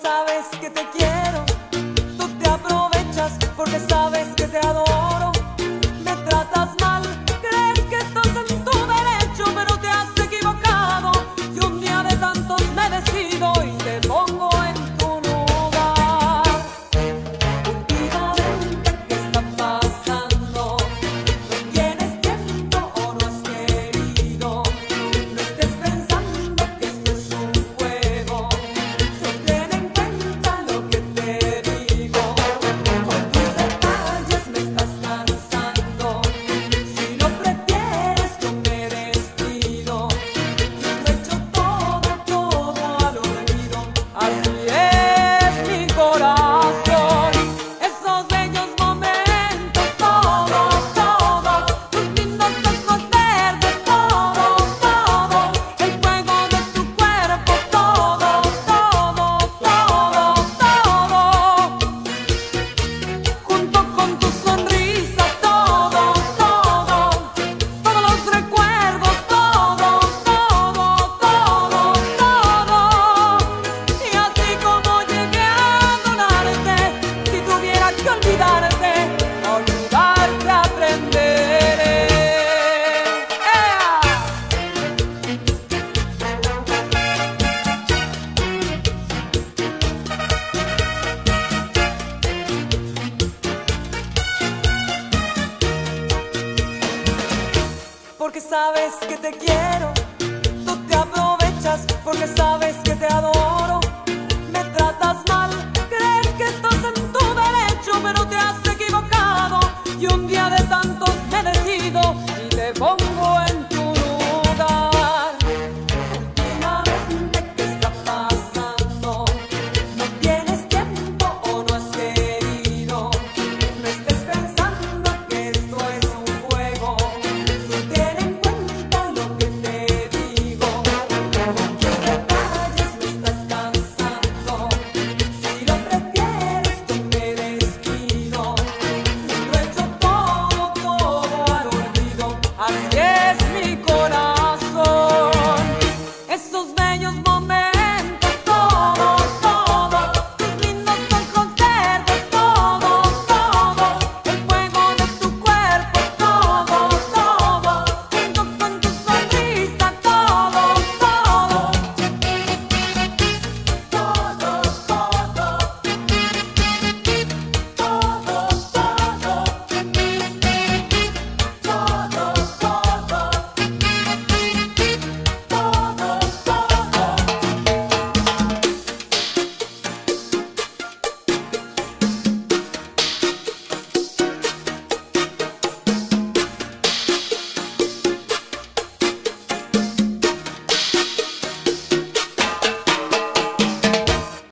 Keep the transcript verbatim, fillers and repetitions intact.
sabes que te quiero, tú te aprovechas porque sabes que te adoro. Me tratas mal, crees que estás en tu derecho, pero te has equivocado. Y un día de tantos me decido y te pongo en tu lugar. Últimamente, ¿qué está pasando? ¿No tienes tiempo o no has querido? No estés pensando que esto es un juego. Yo ten en cuenta lo que te digo. Con tus detalles me estás cansando. Si no prefieres, yo me despido. Lo he hecho todo, todo al olvido. Así es mi corazón. Esos bellos momentos, todo, todo. Tus lindos ojos verdes, todo, todo. El fuego de tu cuerpo, todo, todo, todo, todo. Junto con tu sonrisa, todo, todo. Todos los recuerdos, todo, todo, todo, todo. Y así como llegué a adorarte, si tuviera que olvidarte, a olvidarte aprenderé. ¡Ea! Porque sabes que te quiero, tú te aprovechas porque sabes